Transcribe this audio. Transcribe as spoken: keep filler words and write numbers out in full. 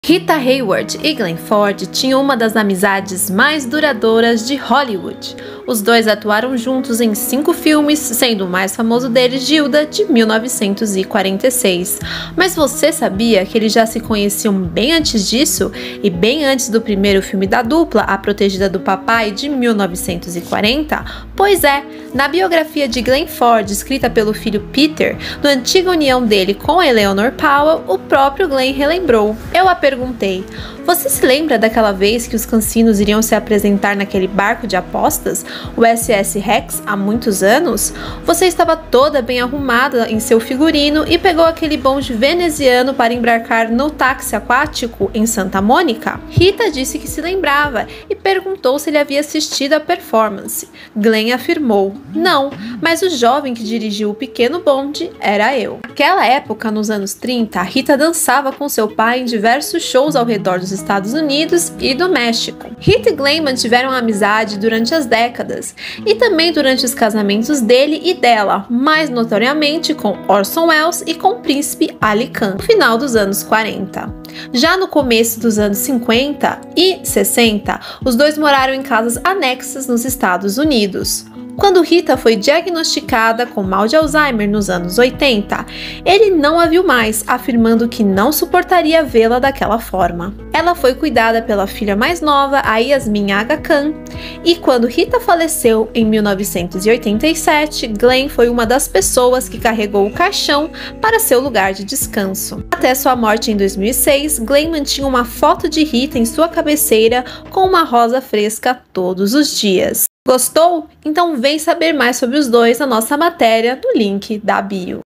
Rita Hayworth e Glenn Ford tinham uma das amizades mais duradouras de Hollywood. Os dois atuaram juntos em cinco filmes, sendo o mais famoso deles Gilda, de mil novecentos e quarenta e seis. Mas você sabia que eles já se conheciam bem antes disso? E bem antes do primeiro filme da dupla, A Protegida do Papai, de mil novecentos e quarenta? Pois é, na biografia de Glenn Ford, escrita pelo filho Peter, na antiga união dele com Eleanor Powell, o próprio Glenn relembrou. Eu a perguntei: você se lembra daquela vez que os cassinos iriam se apresentar naquele barco de apostas, o S S Rex, há muitos anos? Você estava toda bem arrumada em seu figurino e pegou aquele bonde veneziano para embarcar no táxi aquático em Santa Mônica? Rita disse que se lembrava e perguntou se ele havia assistido a performance. Glenn afirmou: não, mas o jovem que dirigiu o pequeno bonde era eu. Naquela época, nos anos trinta, Rita dançava com seu pai em diversos shows ao redor dos Estados Unidos e do México. Rita e Glenn mantiveram a amizade durante as décadas e também durante os casamentos dele e dela, mais notoriamente com Orson Welles e com o príncipe Ali Khan, no final dos anos quarenta. Já no começo dos anos cinquenta e sessenta, os dois moraram em casas anexas nos Estados Unidos. Quando Rita foi diagnosticada com mal de Alzheimer nos anos oitenta, ele não a viu mais, afirmando que não suportaria vê-la daquela forma. Ela foi cuidada pela filha mais nova, a Yasmin Aga Khan, e quando Rita faleceu em mil novecentos e oitenta e sete, Glenn foi uma das pessoas que carregou o caixão para seu lugar de descanso. Até sua morte em dois mil e seis, Glenn mantinha uma foto de Rita em sua cabeceira com uma rosa fresca todos os dias. Gostou? Então vem saber mais sobre os dois na nossa matéria no link da bio.